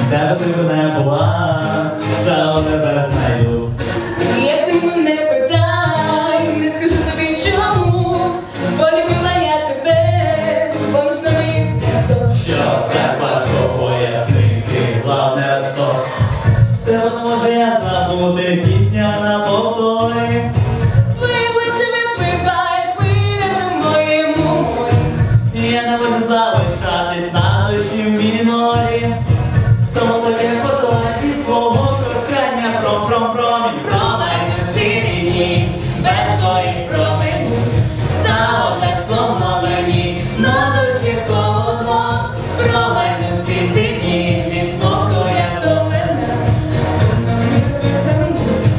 де би ти не була, все у тебе знайду. Як ти мене питай, не скажу тобі чому, полюбила я тебе, поміж на місце. Що треба, що пояснити, главне все. Тебе не може я забути, пісня на повторі. Я не можу залишатись на душі в мінорі. Тому таке посилай від свого кохання пром-пром-промінь. Промайну цілі дні, без твоїх променів, стало так сумно мені, на душі холодно. Промайну всі ці дні, від смутку я до мене, сумно мені без тебе.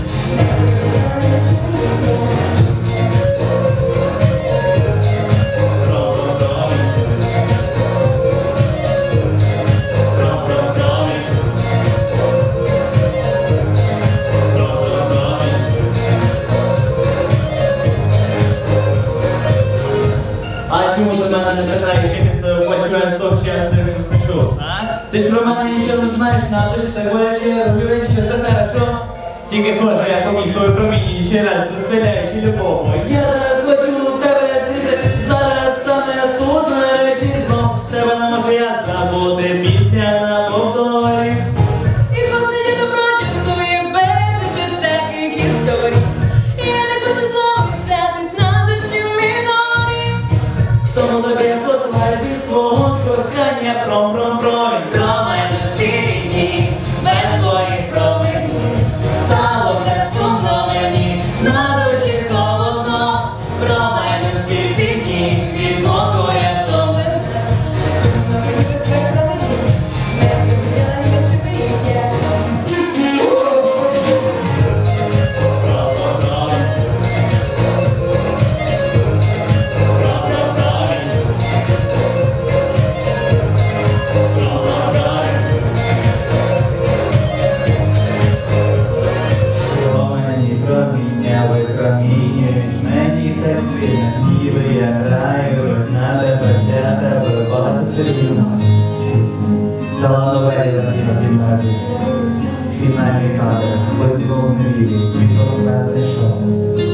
А чому ти мене не питаєш, чи ти себе почуваєш того чесних високу? Ти ж про мене нічого не знаєш, на душі так боляче, роблю, що все хорошо. Тільки кожу, я комусь свою промінні ще раз застріляючи любов. Я хочу тебе зустріти, зараз саме тут нарешті знов. Тебе не можу я забути, пісня на повторі. І коли я добро часує безліч таких історій, я не хочу залишатись на душі в мінорі. Тому тобі посилай від свого кохання пром-пром-промінь. Промайну цілі дні, без твоїх променів, стало так сумно мені, на душі холодно. Промайну всі ці дні, від смутку я до мене, сумно мені без твоїх променів, не любила я, що ти є. Мені проміння, випромінюють мені так сильно, ніби я граю на тебе, для тебе багато слів. Талановелі на гімназії, фінальний кадр, позівав не вірю, ніхто не знайшов.